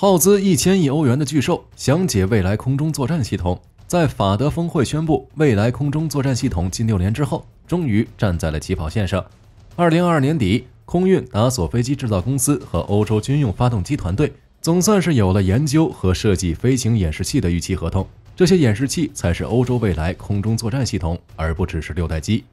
耗资1000亿欧元的巨兽详解未来空中作战系统，在法德峰会宣布未来空中作战系统近6年之后，终于站在了起跑线上。2022年底，空运达索飞机制造公司和欧洲军用发动机团队总算是有了研究和设计飞行演示器的预期合同。这些演示器才是欧洲未来空中作战系统，而不只是6代机。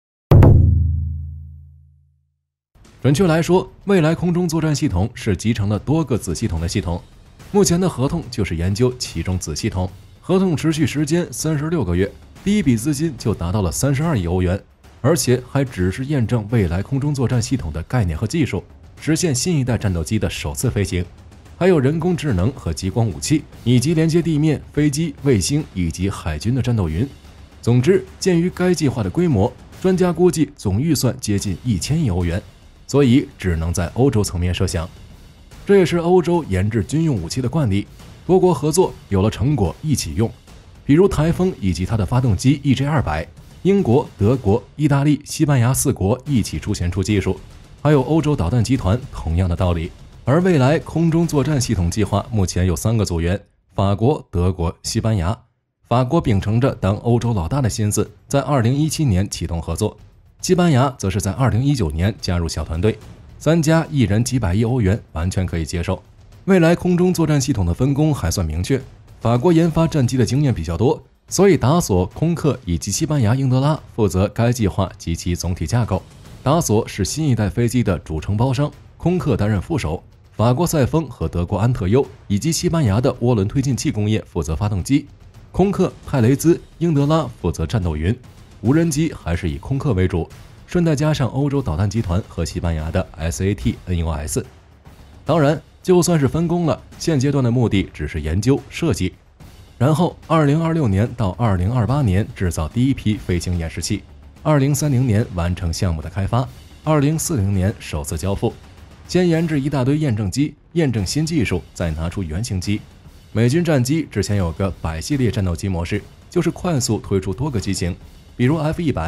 准确来说，未来空中作战系统是集成了多个子系统的系统。目前的合同就是研究其中子系统，合同持续时间36个月，第一笔资金就达到了32亿欧元，而且还只是验证未来空中作战系统的概念和技术，实现新一代战斗机的首次飞行。还有人工智能和激光武器，以及连接地面、飞机、卫星以及海军的战斗云。总之，鉴于该计划的规模，专家估计总预算接近1000亿欧元，所以只能在欧洲层面设想。这也是欧洲研制军用武器的惯例，多国合作有了成果一起用。比如台风以及它的发动机 EJ200，英国、德国、意大利、西班牙4国一起出钱出技术，还有欧洲导弹集团同样的道理。而未来空中作战系统计划目前有3个组员，法国、德国、西班牙。法国秉承着当欧洲老大的心思，在2017年启动合作，西班牙则是在2019年加入小团队，3家一人几百亿欧元，完全可以接受。未来空中作战系统的分工还算明确，法国研发战机的经验比较多，所以达索、空客以及西班牙英德拉负责该计划及其总体架构。达索是新一代飞机的主承包商，空客担任副手。法国赛风和德国安特优以及西班牙的涡轮推进器工业负责发动机，空客、泰雷兹、英德拉负责战斗云，无人机还是以空客为主，顺带加上欧洲导弹集团和西班牙的 SAT-NUS。当然，就算是分工了，现阶段的目的只是研究设计，然后2026年到2028年制造第一批飞行演示器，2030年完成项目的开发，2040年首次交付。先研制一大堆验证机，验证新技术，再拿出原型机。美军战机之前有个100系列战斗机模式，就是快速推出多个机型，比如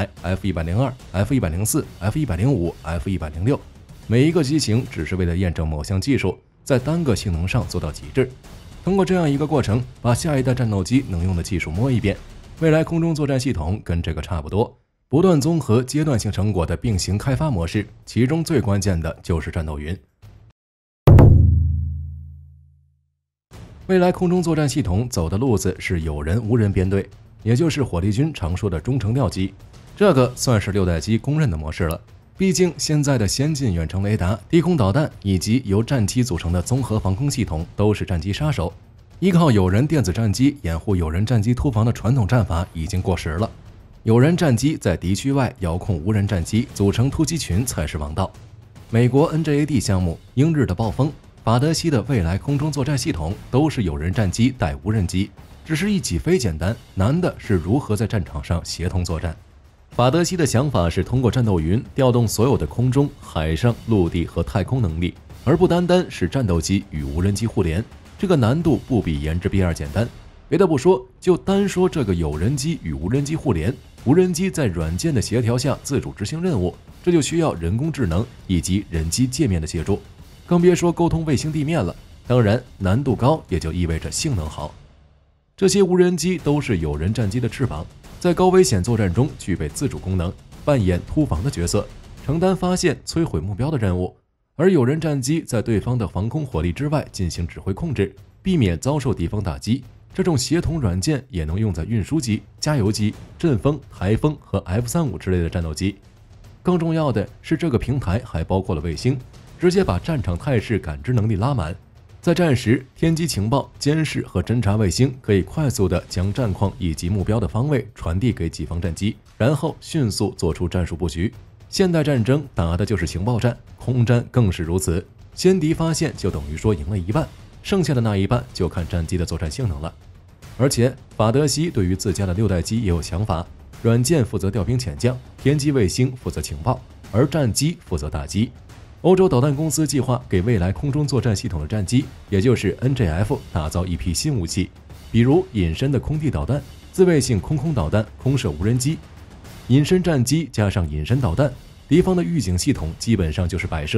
F100、F102、F102、F105、F106，每一个机型只是为了验证某项技术，在单个性能上做到极致。通过这样一个过程，把下一代战斗机能用的技术摸一遍。未来空中作战系统跟这个差不多，不断综合阶段性成果的并行开发模式，其中最关键的就是战斗云。未来空中作战系统走的路子是有人无人编队，也就是火力军常说的中程调机，这个算是6代机公认的模式了。毕竟现在的先进远程雷达、低空导弹以及由战机组成的综合防空系统都是战机杀手，依靠有人电子战机掩护有人战机突防的传统战法已经过时了。有人战机在敌区外遥控无人战机组成突击群才是王道。美国 NGAD 项目、英日的暴风、法德西的未来空中作战系统都是有人战机带无人机，只是一起飞简单，难的是如何在战场上协同作战。法德西的想法是通过战斗云调动所有的空中、海上、陆地和太空能力，而不单单是战斗机与无人机互联，这个难度不比研制 B2 简单。别的不说，就单说这个有人机与无人机互联，无人机在软件的协调下自主执行任务，这就需要人工智能以及人机界面的协助，更别说沟通卫星地面了。当然，难度高也就意味着性能好。这些无人机都是有人战机的翅膀，在高危险作战中具备自主功能，扮演突防的角色，承担发现、摧毁目标的任务。而有人战机在对方的防空火力之外进行指挥控制，避免遭受敌方打击。这种协同软件也能用在运输机、加油机、阵风、台风和 F-35之类的战斗机。更重要的是，这个平台还包括了卫星，直接把战场态势感知能力拉满。在战时，天基情报、监视和侦察卫星可以快速地将战况以及目标的方位传递给己方战机，然后迅速做出战术布局。现代战争打的就是情报战，空战更是如此。先敌发现就等于说赢了一半，剩下的那一半就看战机的作战性能了。而且法德西对于自家的6代机也有想法，软件负责调兵遣将，天基卫星负责情报，而战机负责打击。欧洲导弹公司计划给未来空中作战系统的战机，也就是 NGF 打造一批新武器，比如隐身的空地导弹、自卫性空空导弹、空射无人机。隐身战机加上隐身导弹，敌方的预警系统基本上就是摆设。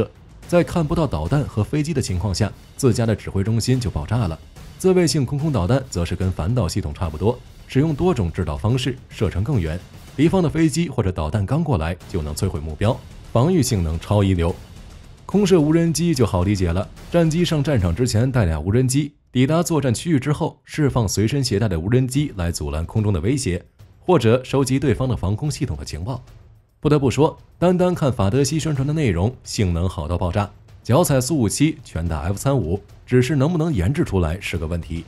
在看不到导弹和飞机的情况下，自家的指挥中心就爆炸了。自卫性空空导弹则是跟反导系统差不多，使用多种制导方式，射程更远，敌方的飞机或者导弹刚过来就能摧毁目标，防御性能超一流。空射无人机就好理解了，战机上战场之前带俩无人机，抵达作战区域之后，释放随身携带的无人机来阻拦空中的威胁，或者收集对方的防空系统的情报。不得不说，单单看法德西宣传的内容，性能好到爆炸，脚踩苏57拳打 F-35，只是能不能研制出来是个问题。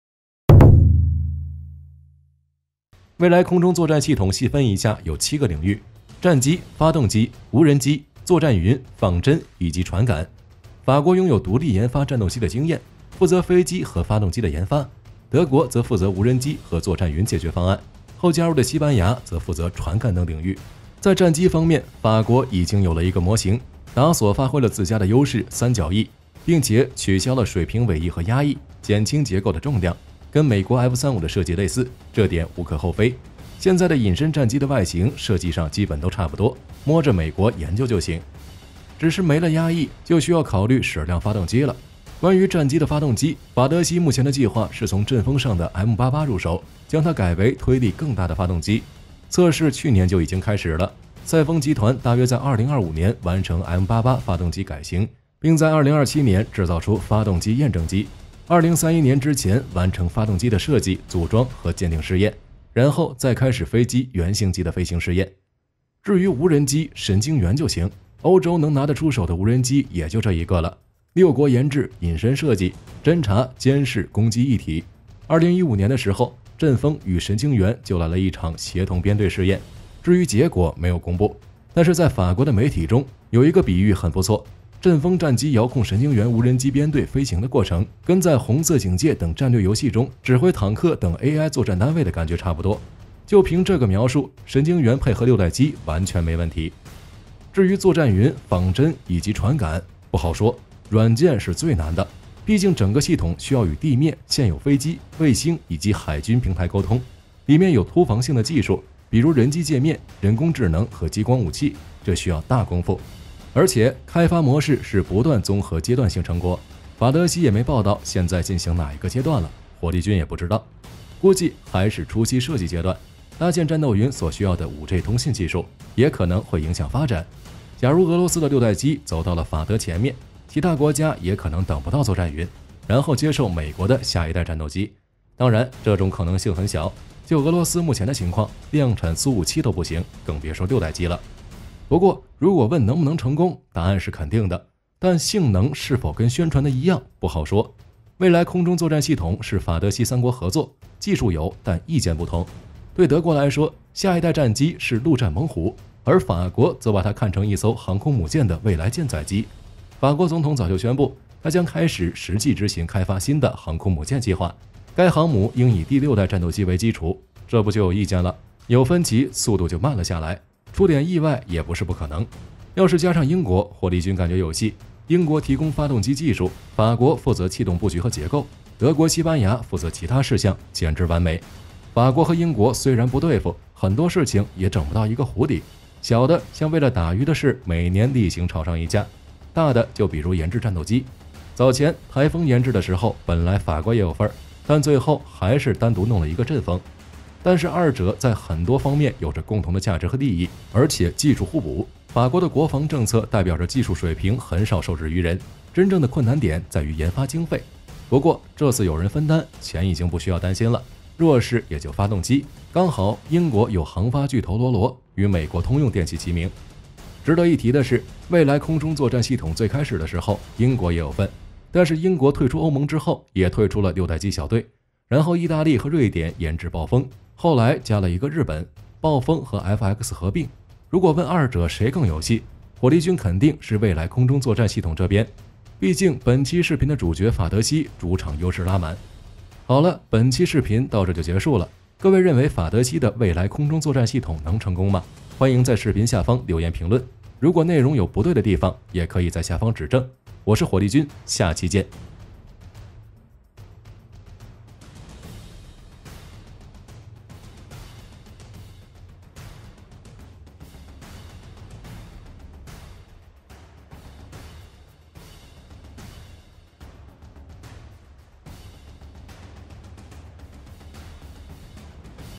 未来空中作战系统细分一下有7个领域：战机、发动机、无人机、作战云、仿真以及传感。法国拥有独立研发战斗机的经验，负责飞机和发动机的研发；德国则负责无人机和作战云解决方案，后加入的西班牙则负责传感等领域。在战机方面，法国已经有了一个模型，达索发挥了自家的优势三角翼，并且取消了水平尾翼和压翼，减轻结构的重量，跟美国 F-35的设计类似，这点无可厚非。现在的隐身战机的外形设计上基本都差不多，摸着美国研究就行。只是没了压翼，就需要考虑矢量发动机了。关于战机的发动机，法德西目前的计划是从阵风上的 M88 入手，将它改为推力更大的发动机。测试去年就已经开始了，赛峰集团大约在2025年完成 M88 发动机改型，并在2027年制造出发动机验证机，2031年之前完成发动机的设计、组装和鉴定试验，然后再开始飞机原型机的飞行试验。至于无人机，神经元就行，欧洲能拿得出手的无人机也就这一个了。6国研制、隐身设计、侦察、监视、攻击一体。2015年的时候，阵风与神经元就来了一场协同编队试验，至于结果没有公布，但是在法国的媒体中有一个比喻很不错，阵风战机遥控神经元无人机编队飞行的过程，跟在红色警戒等战略游戏中指挥坦克等 AI 作战单位的感觉差不多。就凭这个描述，神经元配合6代机完全没问题。至于作战云、仿真以及传感，不好说，软件是最难的，毕竟整个系统需要与地面、现有飞机、卫星以及海军平台沟通，里面有突防性的技术，比如人机界面、人工智能和激光武器，这需要大功夫。而且开发模式是不断综合阶段性成果，法德西也没报道现在进行哪一个阶段了，火力军也不知道，估计还是初期设计阶段。搭建战斗云所需要的 5G 通信技术也可能会影响发展。假如俄罗斯的6代机走到了法德前面，其他国家也可能等不到作战云，然后接受美国的下一代战斗机。当然，这种可能性很小，就俄罗斯目前的情况，量产苏57都不行，更别说6代机了。不过，如果问能不能成功，答案是肯定的，但性能是否跟宣传的一样，不好说。未来空中作战系统是法德西3国合作，技术有，但意见不同。对德国来说，下一代战机是陆战猛虎，而法国则把它看成一艘航空母舰的未来舰载机。法国总统早就宣布，他将开始实际执行开发新的航空母舰计划，该航母应以第6代战斗机为基础。这不就有意见了，有分歧，速度就慢了下来，出点意外也不是不可能。要是加上英国，火力军感觉有戏。英国提供发动机技术，法国负责气动布局和结构，德国、西班牙负责其他事项，简直完美。法国和英国虽然不对付，很多事情也整不到一个湖底。小的像为了打鱼的事，每年例行吵上一架；大的就比如研制战斗机。早前台风研制的时候，本来法国也有份儿，但最后还是单独弄了一个阵风。但是二者在很多方面有着共同的价值和利益，而且技术互补。法国的国防政策代表着技术水平很少受制于人，真正的困难点在于研发经费。不过这次有人分担，钱已经不需要担心了。弱势也就发动机，刚好英国有航发巨头罗罗，与美国通用电气齐名。值得一提的是，未来空中作战系统最开始的时候，英国也有份，但是英国退出欧盟之后，也退出了6代机小队。然后意大利和瑞典研制暴风，后来加了一个日本，暴风和 FX 合并。如果问二者谁更有戏，火力军肯定是未来空中作战系统这边，毕竟本期视频的主角法德西主场优势拉满。好了，本期视频到这就结束了。各位认为法德西的未来空中作战系统能成功吗？欢迎在视频下方留言评论。如果内容有不对的地方，也可以在下方指正。我是火力军，下期见。